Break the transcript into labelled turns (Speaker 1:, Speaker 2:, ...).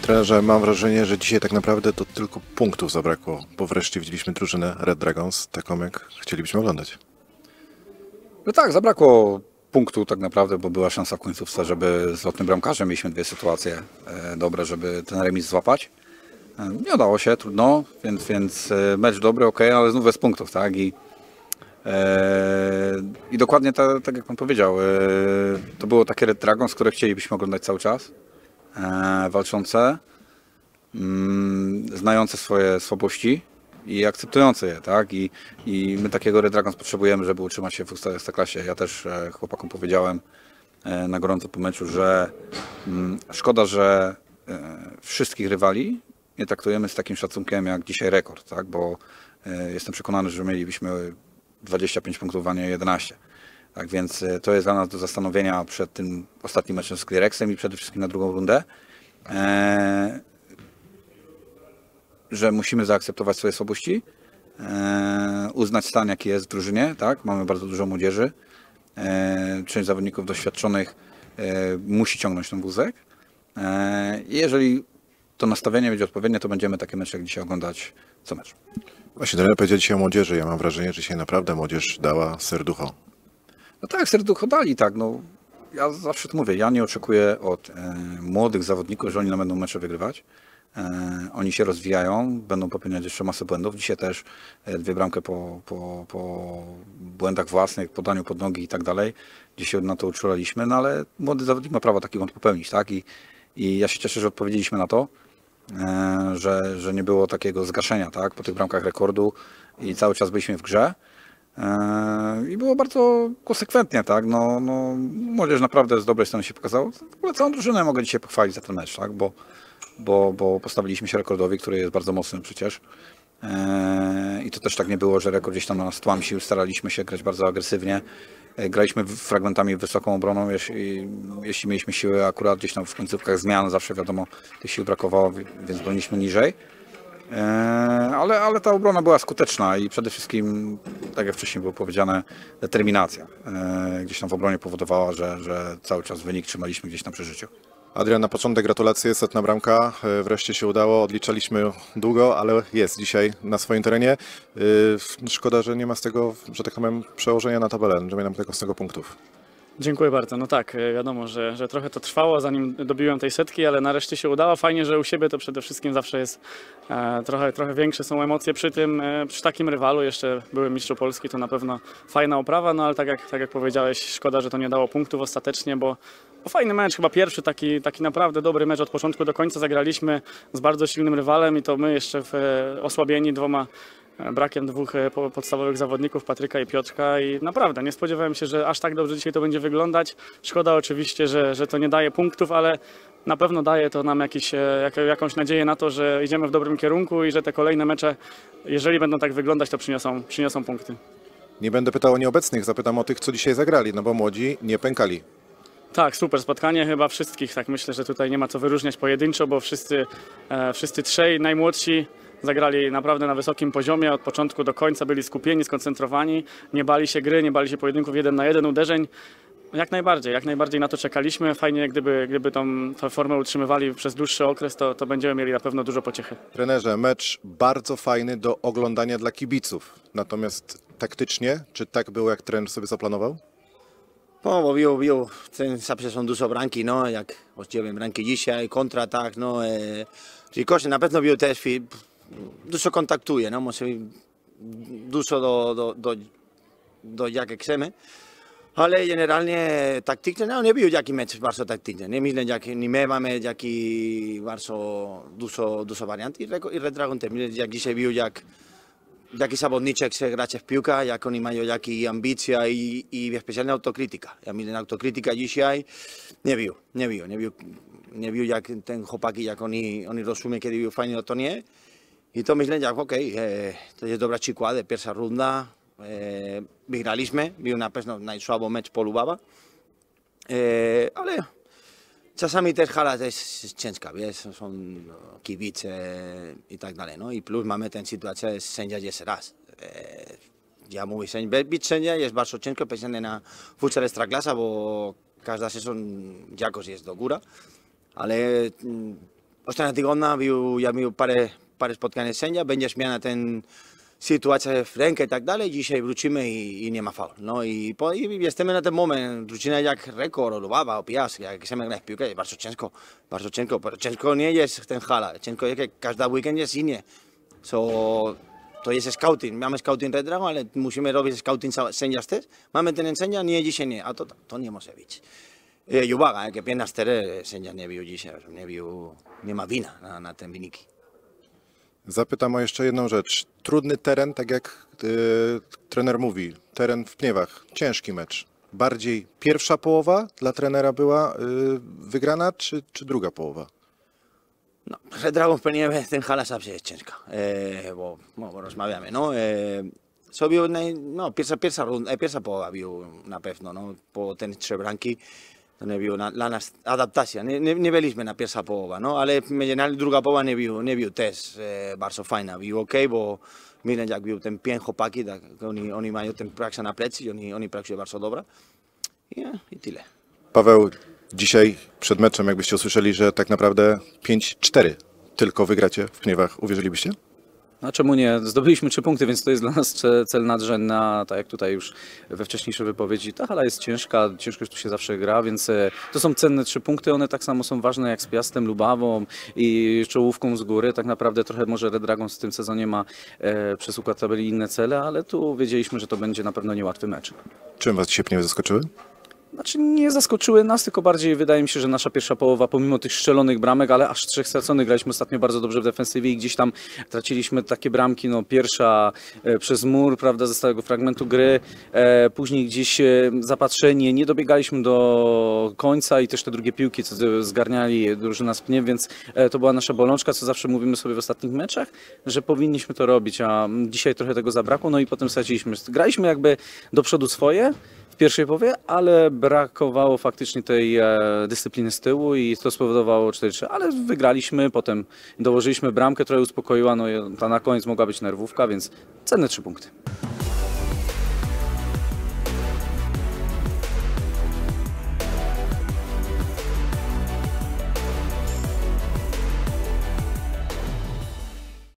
Speaker 1: Trenerze, mam wrażenie, że dzisiaj tak naprawdę to tylko punktów zabrakło, bo wreszcie widzieliśmy drużynę Red Dragons, taką jak chcielibyśmy oglądać.
Speaker 2: No tak, zabrakło punktu tak naprawdę, bo była szansa w końcówce, żeby z lotnym bramkarzem mieliśmy dwie sytuacje dobre, żeby ten remis złapać. Nie udało się, trudno, więc mecz dobry, ok, ale znów bez punktów, tak? I dokładnie tak jak pan powiedział, to było takie Red Dragons, które chcielibyśmy oglądać cały czas, walczące, znające swoje słabości i akceptujące je, tak? I my takiego Red Dragons potrzebujemy, żeby utrzymać się w Ekstraklasie. Ja też chłopakom powiedziałem na gorąco po meczu, że szkoda, że wszystkich rywali nie traktujemy z takim szacunkiem jak dzisiaj rekord, tak? Bo jestem przekonany, że mielibyśmy 25 punktów, a nie 11. Tak więc to jest dla nas do zastanowienia przed tym ostatnim meczem z Clearexem i przede wszystkim na drugą rundę. Że musimy zaakceptować swoje słabości, uznać stan, jaki jest w drużynie, tak? Mamy bardzo dużo młodzieży, część zawodników doświadczonych musi ciągnąć ten wózek. I jeżeli to nastawienie będzie odpowiednie, to będziemy takie mecze jak dzisiaj oglądać co mecz.
Speaker 1: Właśnie trener powiedział dzisiaj o młodzieży. Ja mam wrażenie, że dzisiaj naprawdę młodzież dała serducho.
Speaker 2: No tak, serducho dali, tak. No, ja zawsze to mówię, ja nie oczekuję od młodych zawodników, że oni nam będą mecze wygrywać. Oni się rozwijają, będą popełniać jeszcze masę błędów. Dzisiaj też dwie bramki po błędach własnych, podaniu pod nogi i tak dalej. Dzisiaj na to uczulaliśmy, no ale młody zawodnik ma prawo taki błąd popełnić, tak? I ja się cieszę, że odpowiedzieliśmy na to, że nie było takiego zgaszenia, tak? Po tych bramkach rekordu i cały czas byliśmy w grze. I było bardzo konsekwentnie, tak? No, młodzież naprawdę z dobrej strony się pokazała. W ogóle całą drużynę mogę dzisiaj pochwalić za ten mecz, tak? Bo postawiliśmy się rekordowi, który jest bardzo mocny przecież. I to też tak nie było, że rekord gdzieś tam nas tłamsił. Staraliśmy się grać bardzo agresywnie. Graliśmy fragmentami wysoką obroną, jeśli mieliśmy siły, akurat gdzieś tam w końcówkach zmian, zawsze wiadomo, tych sił brakowało, więc broniliśmy niżej. Ale ta obrona była skuteczna i przede wszystkim, tak jak wcześniej było powiedziane, determinacja gdzieś tam w obronie powodowała, że cały czas wynik trzymaliśmy gdzieś tam przy życiu.
Speaker 1: Adrian, na początek gratulacje, setna bramka, wreszcie się udało, odliczaliśmy długo, ale jest dzisiaj na swoim terenie. Szkoda, że nie ma z tego, że tak powiem, przełożenia na tabelę, że nie mam tego z tego punktów.
Speaker 3: Dziękuję bardzo. No tak, wiadomo, że trochę to trwało, zanim dobiłem tej setki, ale nareszcie się udało. Fajnie, że u siebie to przede wszystkim zawsze jest trochę większe są emocje przy tym, przy takim rywalu. Jeszcze byłem mistrzu Polski, to na pewno fajna oprawa, no ale tak jak powiedziałeś, szkoda, że to nie dało punktów ostatecznie, bo fajny mecz, chyba pierwszy taki naprawdę dobry mecz od początku do końca. Zagraliśmy z bardzo silnym rywalem i to my jeszcze osłabieni brakiem dwóch podstawowych zawodników, Patryka i Piotrka, i naprawdę nie spodziewałem się, że aż tak dobrze dzisiaj to będzie wyglądać. Szkoda oczywiście, że to nie daje punktów, ale na pewno daje to nam jakąś nadzieję na to, że idziemy w dobrym kierunku i że te kolejne mecze, jeżeli będą tak wyglądać, to przyniosą punkty.
Speaker 1: Nie będę pytał o nieobecnych, zapytam o tych, co dzisiaj zagrali, no bo młodzi nie pękali.
Speaker 3: Tak, super spotkanie chyba wszystkich, tak myślę, że tutaj nie ma co wyróżniać pojedynczo, bo wszyscy trzej najmłodsi zagrali naprawdę na wysokim poziomie, od początku do końca byli skupieni, skoncentrowani, nie bali się gry, nie bali się pojedynków 1 na 1 uderzeń. Jak najbardziej na to czekaliśmy. Fajnie, gdyby tą formę utrzymywali przez dłuższy okres, to będziemy mieli na pewno dużo pociechy.
Speaker 1: Trenerze, mecz bardzo fajny do oglądania dla kibiców, natomiast taktycznie, czy tak było, jak trener sobie zaplanował?
Speaker 4: No, bo viu ten zawsze są dużo bramki, no, jak odcięłem bramki dzisiaj, kontratak, no, Ricochet na pewno też dużo kontaktuje, no, może dużo do jak chcemy, ale generalnie taktycznie, no, nie był jaki mecz bardzo taktyczny, nie myślę, jak nie my mamy jaki bardzo dużo wariant i Red Dragon też, jak dzisiaj był, jaki zawodniczy chce grać w piłkę, jak oni mają jaki ambicja i specjalnie autokrytyka. Ja myślę, autokrytyka dzisiaj nie był jak ten chłopaki, jak oni rozumieją, kiedy był fajnie, to nie. I to myślę, jak okej, to jest dobra przykład, pierwsza runda, wygraliśmy, był na pewno najsłabszy mecz Polubawa, ale czasami też hala jest ciężka, wiesz, są kibice i tak dalej, no i plus mamy tę sytuację, sędzia jest raz. Ja mówię, być sędzia jest bardzo ciężko, specjalnie na futsal Ekstraklasa, bo każda sezon jakoś jest do góry, ale ostatnia tygodnia ja miał parę spotkań sędzia, będzie zmiana ten sytuacja w rękę i tak dalej. Dzisiaj wrócimy i nie ma faul. No i jesteśmy na ten moment, drużyna jak Rekord, o Lubawa, o Piast, jak chcemy grać w piłkę, bardzo ciężko, ciężko nie jest ten hala, ciężko jest, że każdy weekend jest inny. To jest scouting, mamy scouting Red Dragon, ale musimy robić scouting sędzias też. Mamy ten sędzia, nie dzisiaj nie, a to nie może być. I uwaga, że 15 sędzia nie bił dzisiaj, nie ma wina na ten wyniki.
Speaker 1: Zapytam o jeszcze jedną rzecz. Trudny teren, tak jak trener mówi, teren w Pniewach, ciężki mecz. Bardziej pierwsza połowa dla trenera była wygrana, czy druga połowa?
Speaker 4: No, Red Dragon w Pniewie, ten hala zawsze jest ciężka, bo rozmawiamy, no. Pierwsza połowa bił na pewno, no, po ten 3 bramki. To nie było dla nas adaptacja, nie byliśmy na pierwsza połowa, no, ale generalnie druga połowa nie był też bardzo fajna, był ok, bo miren jak był ten 5 chłopaki, tak, oni mają ten praksę na plecy i oni pracują bardzo dobra i tyle.
Speaker 1: Paweł, dzisiaj przed meczem jakbyście usłyszeli, że tak naprawdę 5-4 tylko wygracie w Pniewach, uwierzylibyście?
Speaker 2: A czemu nie? Zdobyliśmy 3 punkty, więc to jest dla nas cel nadrzędny, tak jak tutaj już we wcześniejszej wypowiedzi. Ta hala jest ciężka, ciężko tu się zawsze gra, więc to są cenne 3 punkty. One tak samo są ważne jak z Piastem, Lubawą i czołówką z góry. Tak naprawdę trochę może Red Dragon w tym sezonie ma przez układ tabeli inne cele, ale tu wiedzieliśmy, że to będzie na pewno niełatwy mecz.
Speaker 1: Czym was dzisiaj Pniewy zaskoczyły?
Speaker 2: Znaczy nie zaskoczyły nas, tylko bardziej wydaje mi się, że nasza pierwsza połowa, pomimo tych strzelonych bramek, ale aż 3 straconych, graliśmy ostatnio bardzo dobrze w defensywie i gdzieś tam traciliśmy takie bramki, no pierwsza przez mur, prawda, ze stałego fragmentu gry, później gdzieś zapatrzenie, nie dobiegaliśmy do końca i też te drugie piłki, co zgarniali drużyna z Pniew, więc to była nasza bolączka, co zawsze mówimy sobie w ostatnich meczach, że powinniśmy to robić, a dzisiaj trochę tego zabrakło, no i potem straciliśmy. Graliśmy jakby do przodu swoje, w pierwszej połowie, ale brakowało faktycznie tej dyscypliny z tyłu i to spowodowało 4-3, ale wygraliśmy, potem dołożyliśmy bramkę, trochę uspokoiła, no ta na koniec mogła być nerwówka, więc cenne 3 punkty.